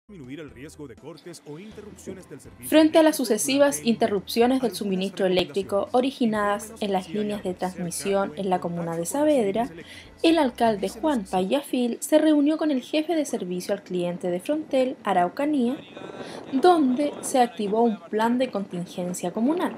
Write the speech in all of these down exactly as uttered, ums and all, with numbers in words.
disminuir el riesgo de cortes o interrupciones del servicio. Frente a las sucesivas interrupciones del suministro eléctrico originadas en las líneas de transmisión en la comuna de Saavedra, el alcalde Juan Payafil se reunió con el jefe de servicio al cliente de Frontel, Araucanía, donde se activó un plan de contingencia comunal.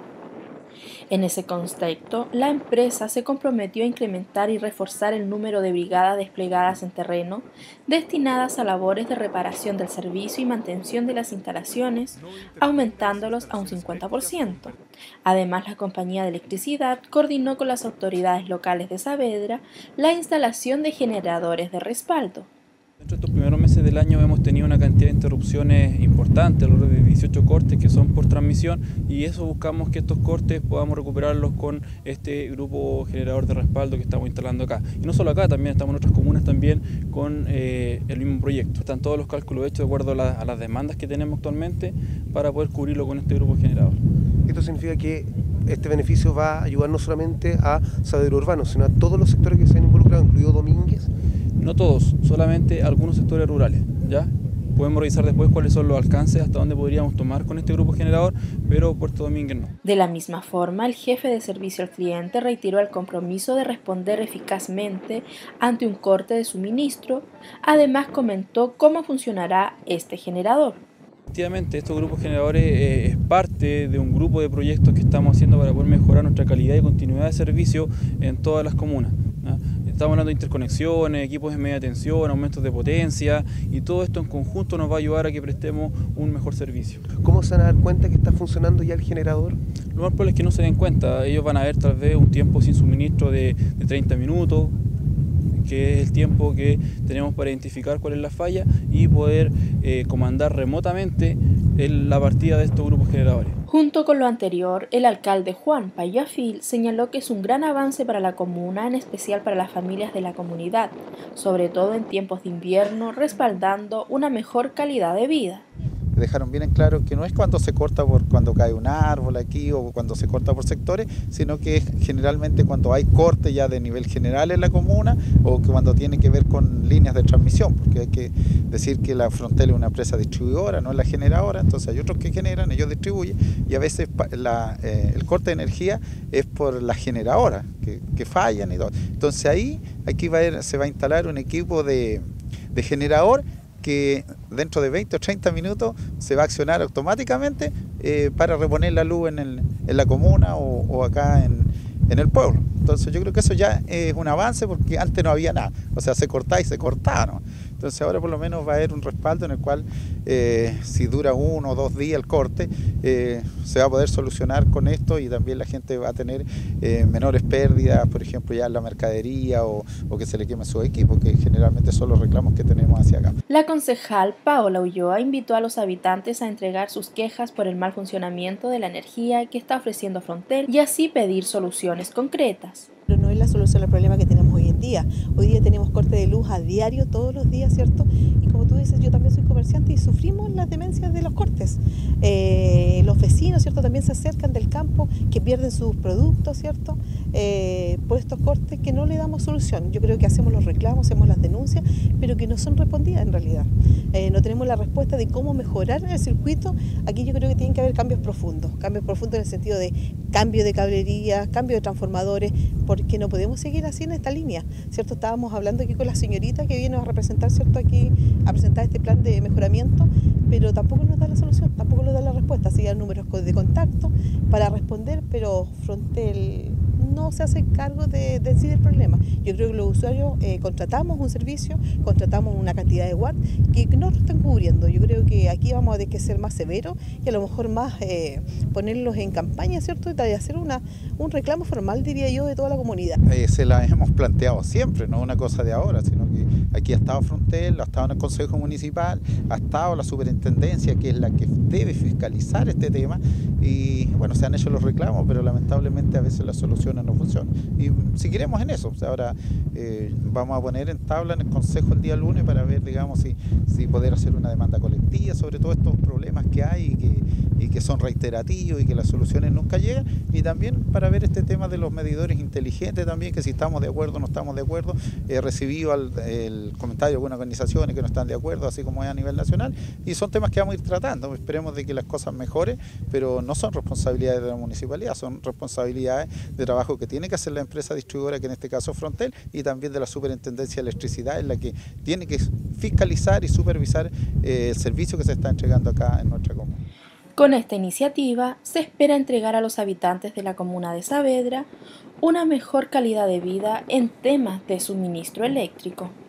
En ese contexto, la empresa se comprometió a incrementar y reforzar el número de brigadas desplegadas en terreno destinadas a labores de reparación del servicio y mantención de las instalaciones, aumentándolos a un cincuenta por ciento. Además, la compañía de electricidad coordinó con las autoridades locales de Saavedra la instalación de generadores de respaldo. Dentro de estos primeros meses del año hemos tenido una cantidad de interrupciones importantes, alrededor de dieciocho cortes que son por transmisión, y eso buscamos que estos cortes podamos recuperarlos con este grupo generador de respaldo que estamos instalando acá. Y no solo acá, también estamos en otras comunas también con eh, el mismo proyecto. Están todos los cálculos hechos de acuerdo a, la, a las demandas que tenemos actualmente para poder cubrirlo con este grupo generador. Esto significa que este beneficio va a ayudar no solamente a Saavedra Urbano, sino a todos los sectores que se han involucrado, incluido Domínguez. No todos, solamente algunos sectores rurales, ¿ya? Podemos revisar después cuáles son los alcances, hasta dónde podríamos tomar con este grupo generador, pero Puerto Domínguez no. De la misma forma, el jefe de servicio al cliente reiteró el compromiso de responder eficazmente ante un corte de suministro. Además, comentó cómo funcionará este generador. Efectivamente, estos grupos generadores eh, es parte de un grupo de proyectos que estamos haciendo para poder mejorar nuestra calidad y continuidad de servicio en todas las comunas, ¿no? Estamos hablando de interconexiones, equipos de media tensión, aumentos de potencia, y todo esto en conjunto nos va a ayudar a que prestemos un mejor servicio. ¿Cómo se van a dar cuenta que está funcionando ya el generador? Lo más probable es que no se den cuenta. Ellos van a ver tal vez un tiempo sin suministro de, de treinta minutos, que es el tiempo que tenemos para identificar cuál es la falla y poder eh, comandar remotamente el, la partida de estos grupos generadores. Junto con lo anterior, el alcalde Juan Payafil señaló que es un gran avance para la comuna, en especial para las familias de la comunidad, sobre todo en tiempos de invierno, respaldando una mejor calidad de vida. Dejaron bien en claro que no es cuando se corta por cuando cae un árbol aquí o cuando se corta por sectores, sino que es generalmente cuando hay corte ya de nivel general en la comuna o que cuando tiene que ver con líneas de transmisión, porque hay que decir que la Frontel es una empresa distribuidora, no es la generadora, entonces hay otros que generan, ellos distribuyen, y a veces la, eh, el corte de energía es por las generadoras que, que fallan y todo. Entonces ahí aquí va a ir, se va a instalar un equipo de, de generador que dentro de veinte o treinta minutos se va a accionar automáticamente eh, para reponer la luz en, el, en la comuna o, o acá en, en el pueblo. Entonces yo creo que eso ya es un avance, porque antes no había nada, o sea, se cortaba y se cortaba, ¿no? Entonces ahora por lo menos va a haber un respaldo en el cual eh, si dura uno o dos días el corte, eh, se va a poder solucionar con esto, y también la gente va a tener eh, menores pérdidas, por ejemplo ya en la mercadería o, o que se le queme su equipo, que generalmente son los reclamos que tenemos hacia acá. La concejal Paola Ulloa invitó a los habitantes a entregar sus quejas por el mal funcionamiento de la energía que está ofreciendo Frontel y así pedir soluciones concretas. Pero no es la solución al problema que tenemos hoy en día. Hoy día tenemos corte de luz a diario, todos los días, ¿cierto? Y como tú dices, yo también soy comerciante y sufrimos las demencias de los cortes. Eh, los vecinos, ¿cierto? También se acercan del campo, que pierden sus productos, ¿cierto? Eh, por estos cortes que no le damos solución. Yo creo que hacemos los reclamos, hacemos las denuncias, pero que no son respondidas en realidad. Eh, no tenemos la respuesta de cómo mejorar el circuito. Aquí yo creo que tienen que haber cambios profundos, cambios profundos en el sentido de cambio de cablería, cambio de transformadores, porque no podemos seguir así en esta línea, ¿cierto? Estábamos hablando aquí con la señorita que viene a representar, ¿cierto? Aquí a presentar este plan de mejoramiento, pero tampoco nos da la solución, tampoco nos da la respuesta. Así hay números de contacto para responder, pero Frontel no se hace cargo de, de sí del problema. Yo creo que los usuarios eh, contratamos un servicio, contratamos una cantidad de watts que no lo están cubriendo. Yo creo que aquí vamos a tener que ser más severos y a lo mejor más eh, ponerlos en campaña, ¿cierto? Y hacer una, un reclamo formal, diría yo, de toda la comunidad. Eh, se la hemos planteado siempre, no una cosa de ahora, sino que aquí ha estado Frontel, ha estado en el Consejo Municipal, ha estado la Superintendencia, que es la que debe fiscalizar este tema, y bueno, se han hecho los reclamos, pero lamentablemente a veces las soluciones no funcionan. Y seguiremos en eso. O sea, ahora eh, vamos a poner en tabla en el Consejo el día lunes para ver, digamos, si, si poder hacer una demanda colectiva sobre todos estos problemas que hay y que, y que son reiterativos y que las soluciones nunca llegan, y también para ver este tema de los medidores inteligentes también, que si estamos de acuerdo o no estamos de acuerdo. He recibido el, el comentario de algunas organizaciones que no están de acuerdo, así como es a nivel nacional, y son temas que vamos a ir tratando. Esperemos de que las cosas mejoren, pero no son responsabilidades de la municipalidad, son responsabilidades de trabajo que tiene que hacer la empresa distribuidora, que en este caso es Frontel, y también de la Superintendencia de Electricidad, en la que tiene que fiscalizar y supervisar eh, el servicio que se está entregando acá en nuestra comuna. Con esta iniciativa se espera entregar a los habitantes de la comuna de Saavedra una mejor calidad de vida en temas de suministro eléctrico.